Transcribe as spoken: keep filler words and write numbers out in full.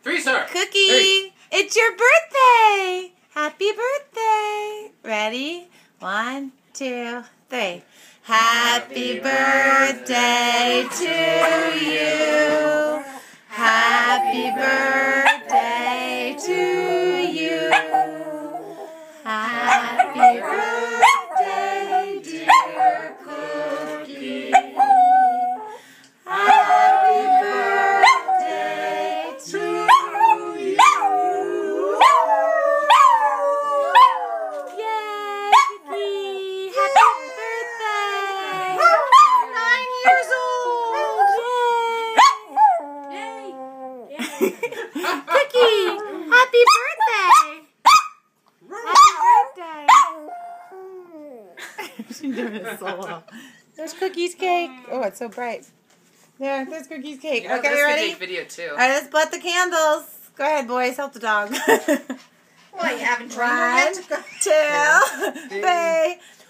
Three star. Cookie, Three. It's your birthday. Happy birthday. Ready? One, two, three. Happy birthday to you. Happy birthday to you. Happy birthday, dear Cookie. Happy birthday to you. Yay, Cookie. Happy birthday. Nine years old. Yay. Yay. Cookie, happy birthday. Happy birthday. She's doing it solo. There's Cookie's cake. Oh, it's so bright. There, there's Cookie's cake. You know, Okay, this you could ready? take video too. All right, let's put the candles. Go ahead, boys. Help the dog. Well, you haven't tried One, two, three.